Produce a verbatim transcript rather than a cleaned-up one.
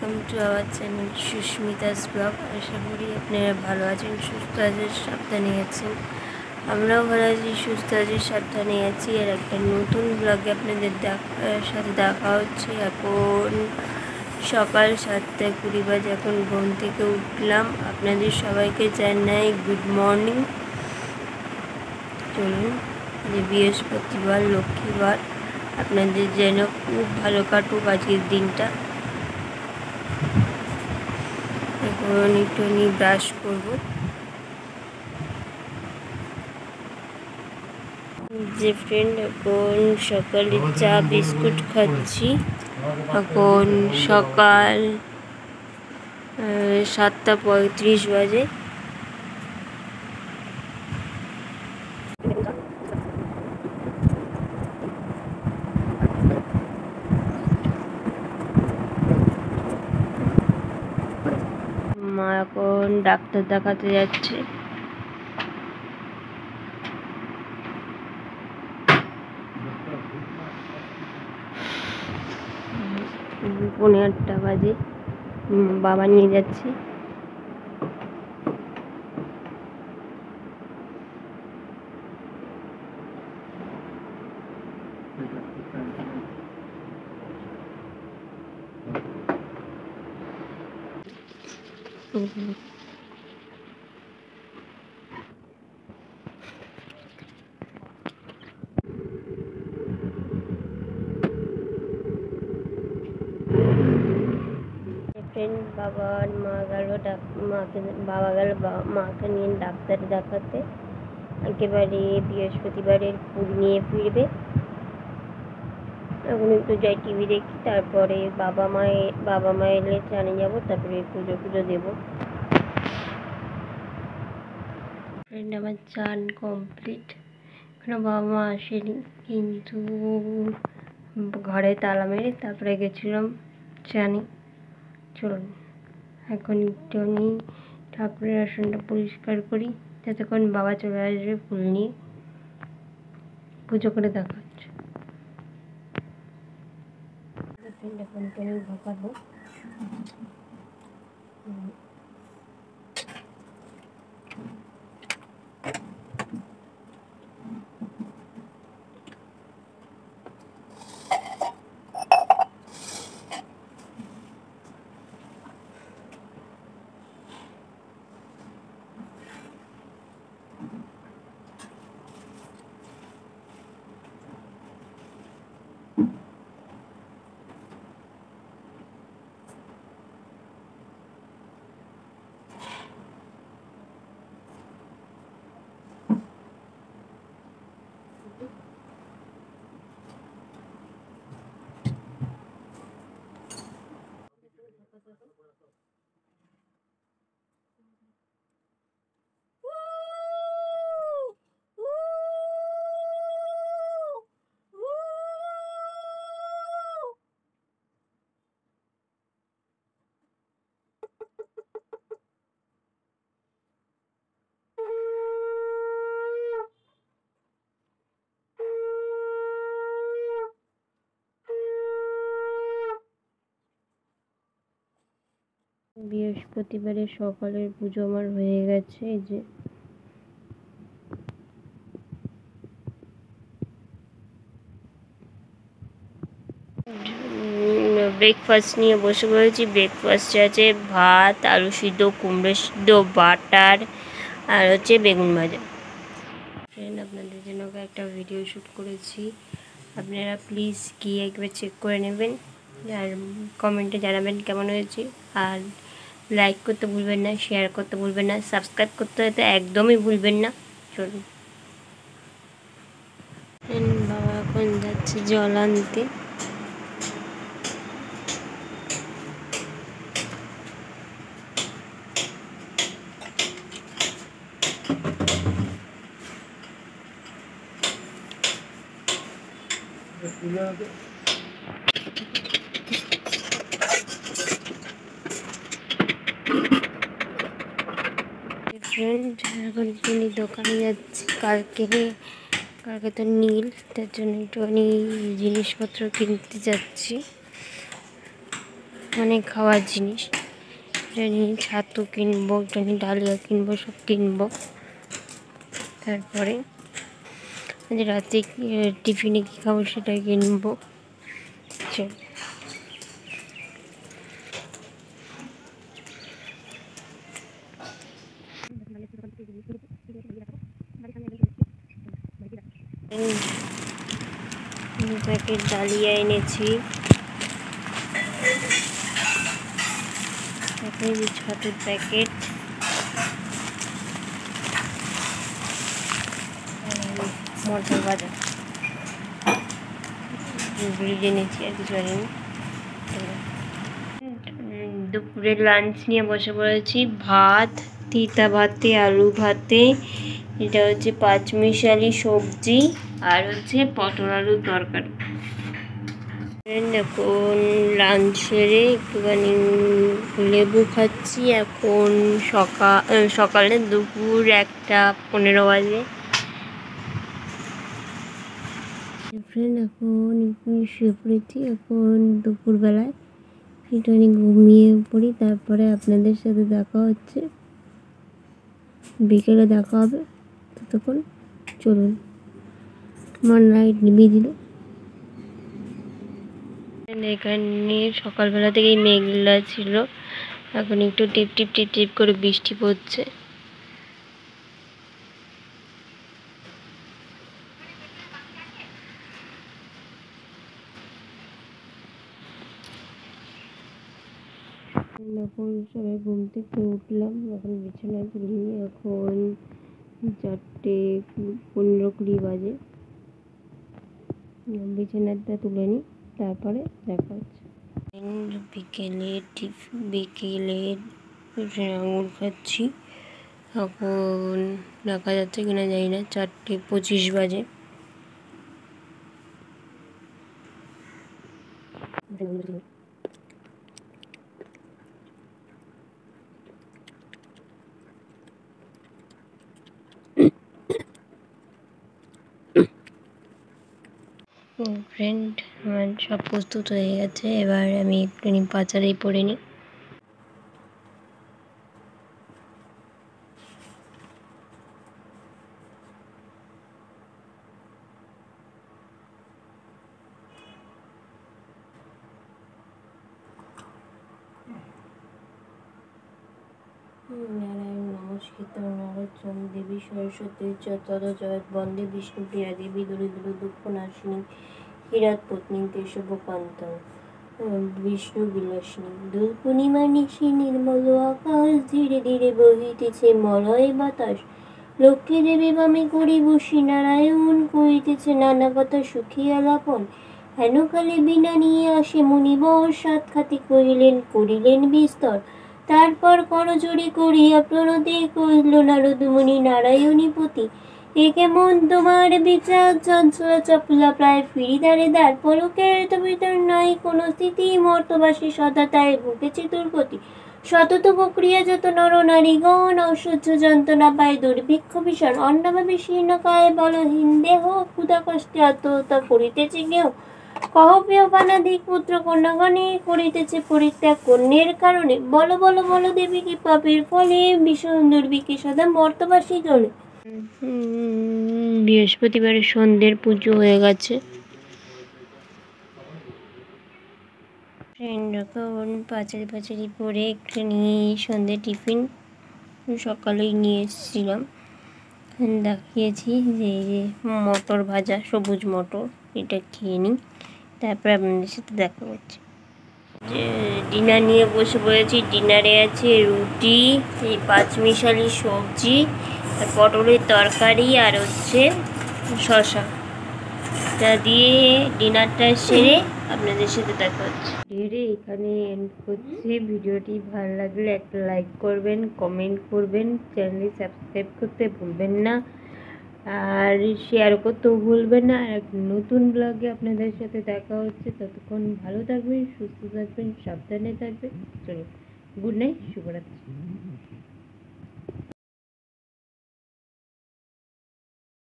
Welcome to our channel Sushmita's blog. আশা করি আপনারা ভালো আছেন, সুস্থ আছেন, সাবধানে আছেন। আমরাও ভালো আছি, সুস্থ আছি, সাবধানে আছি। আর একটা নতুন ব্লগে আপনাদের সাথে দেখা হচ্ছে। এখন সকাল সাতটা কুড়ি বাজে, এখন ঘুম থেকে উঠলাম। আপনাদের সবাইকে জানাই গুড মর্নিং। চলুন, যে বৃহস্পতিবার, লক্ষ্মীবার, আপনাদের যেন খুব ভালো কাটুক আজকের দিনটা। এখন একটু নিয়ে ব্রাশ করবো। যে ফ্রেন্ড, এখন সকালে চা বিস্কুট খাচ্ছি। এখন সকাল সাতটা পঁয়ত্রিশ বাজে। মা এখন ডাক্তার দেখাতে যাচ্ছে। পৌনে আটটা বাজে, বাবা নিয়ে যাচ্ছে। ফ্রেন্ড, বাবা আর মা গেল মাকে বাবা গেল মাকে নিয়ে ডাক্তার দেখাতে। একেবারে বৃহস্পতিবারের পুরি নিয়ে ফিরবে। এখন একটু যাই টিভি দেখি, তারপরে বাবা মায়ে বাবা মা এলে চানে যাবো, তারপরে পুজো পুজো দেবো। ফ্রেন্ড, আমার চান কমপ্লিট। এখনো বাবা মা আসেনি, কিন্তু ঘরে তালা মেরে তারপরে গেছিলাম চানে। চলুন, এখন একটু আমি ঠাকুরের আসনটা পরিষ্কার করি, যতক্ষণ বাবা চলে আসবে ফুল নিয়ে। পুজো করে দেখা হচ্ছে। এখন আমি ভাপাবো। বৃহস্পতিবারের সকালের পুজো আমার হয়ে গেছে। এই যে ব্রেকফাস্ট নিয়ে বসে পড়েছি। ব্রেকফাস্টে আছে ভাত, আলু সিদ্ধ, কুমড়ো সিদ্ধ, বাটার, আর হচ্ছে বেগুন ভাজা। ফ্রেন্ড, আপনাদের জন্য একটা ভিডিও শ্যুট করেছি, আপনারা প্লিজ গিয়ে একবার চেক করে নেবেন আর কমেন্টে জানাবেন কেমন হয়েছে। আর লাইক করতে ভুলবেন না, শেয়ার করতে ভুলবেন না, সাবস্ক্রাইব করতে হয়তো একদমই ভুলবেন না। চলুন, বাবা এখন যাচ্ছে জল আনতে। ফ্রেন্ড, এখন তিনি দোকানে যাচ্ছি। কালকে কালকে তো নীল, তার জন্য একটুখানি জিনিসপত্র কিনতে যাচ্ছি। অনেক খাওয়ার জিনিস। এটা নিয়ে ছাতু কিনবো, এটা নিয়ে ডালিয়া কিনবো, সব কিনবো। তারপরে আজ রাতে টিফিনে কী খাবো সেটাই কিনবো। চল প্যাকেট ডালিয়া এনেছি, ছাতুর প্যাকেট, মটর ভাজা ব্রিজ এনেছি, আর কিছু আনিনি। দুপুরের লাঞ্চ নিয়ে বসে পড়েছি। ভাত, তিতা ভাতে, আলু ভাতে, এটা হচ্ছে পাঁচমিশালি সবজি, আর হচ্ছে পটল আলুর তরকারি। এখন লাঞ্চ সেরে একটুখানি লেবু খাচ্ছি। এখন সকাল সকালে দুপুর একটা পনেরো বাজে। ফ্রেন্ড এখন একটু শুয়ে পড়েছি। এখন দুপুরবেলায় একটুখানি ঘুমিয়ে পড়ি, তারপরে আপনাদের সাথে দেখা হচ্ছে, বিকেলে দেখা হবে। ততক্ষণ চলুন। আমার লাইট নিভিয়ে দিল। এখানে সকালবেলা থেকেই মেঘলা ছিল, এখন একটু টিপ টিপ টিপ টিপ করে বৃষ্টি পড়ছে। এখন সবাই ঘুম থেকে উঠলাম, এখন বিছানায় তুলি। এখন চারটে পনেরো কুড়ি বাজে। বিছানাটা তুলে নিই, তারপরে দেখা হচ্ছে। বিকেলে টিফ বিকেলে আঙুর খাচ্ছি। এখন দেখা যাচ্ছে কিনা জানি না, চারটে পঁচিশ বাজে। ফ্রেন্ড আমার সব প্রস্তুত হয়ে গেছে, এবার আমি একটুখানি পাচারেই পড়ে নিই। নারায়ণ নমস্কৃত নারদচন্দ্র দেবী সরস্বতী চতদ জয়ৎ বন্দে বিষ্ণুপ্রিয়া দেবী দরিদ্র দুঃখ নাশিনী কিরাত পত্নী কেশবকান্ত বিষ্ণু বিলাসিনী। দোল পূর্ণিমা নিশি নির্মল আকাশ, ধীরে ধীরে বহিতেছে মলয় বাতাস। লক্ষ্মী দেবী বামে করি বসি, নারায়ণ করিতেছে নানা কথা সুখী আলাপন। হেনকালে বিনা নিয়ে আসে মুনিবর, সাত খাতি কহিলেন করিলেন বিস্তর। তারপর করজোড়ে করিয়া প্রণতি কহিল নারদ মুনি নারায়ণী পতি। এ কেমন তোমার বিচার, চঞ্চলা চপলা প্রায় ফিরিদারে দ্বার। পলকের তো ভিতর নাই কোন স্থিতি, মর্তবাসী সদা তাই ভুগেছে দুর্গতি। সতত প্রক্রিয়া যত নর নারীগণ, অসহ্য যন্ত্রণা পায় দুর্ভিক্ষ ভীষণ। অন্নভাবে শীর্ণকায় বলহীন দেহ, ক্ষুধা কষ্টে আত্মহত্যা করিতেছে কেহ। কহ প্রিয় পানাধিক পুত্র কন্যাগণে, করিতেছে পরিত্যাগ কন্যের কারণে। বল বল বল দেবী কি পাপের ফলে, ভীষণ দুর্ভিক্ষে সদা মর্তবাসী জলে। বৃহস্পতিবারের সন্ধ্যের পুজো হয়ে গেছে। এখন পাঁচারি পাঁচারি পরে একটুখানি সন্ধ্যে টিফিন সকালেই নিয়ে এসেছিলাম, দেখিয়েছি যে মটর ভাজা, সবুজ মটর, এটা খেয়ে নিই, তারপরে আপনাদের সাথে দেখা করছি। যে ডিনার নিয়ে বসে পড়েছি। ডিনারে আছে রুটি, এই পাঁচমিশালি সবজি, আর পটলের তরকারি, আর হচ্ছে শসা। তা দিয়ে ডিনারটা সেরে আপনাদের সাথে দেখা হচ্ছে। ভিডিওটি এখানে এন্ড করছি। ভিডিওটি ভালো লাগলে একটা লাইক করবেন, কমেন্ট করবেন, চ্যানেলটি সাবস্ক্রাইব করতে ভুলবেন না, আর শেয়ার করতেও ভুলবেন না। আর নতুন ব্লগে আপনাদের সাথে দেখা হচ্ছে। ততক্ষণ ভালো থাকবেন, সুস্থ থাকবেন, সাবধানে থাকবেন। চলো, গুড নাইট, শুভরাত্রি।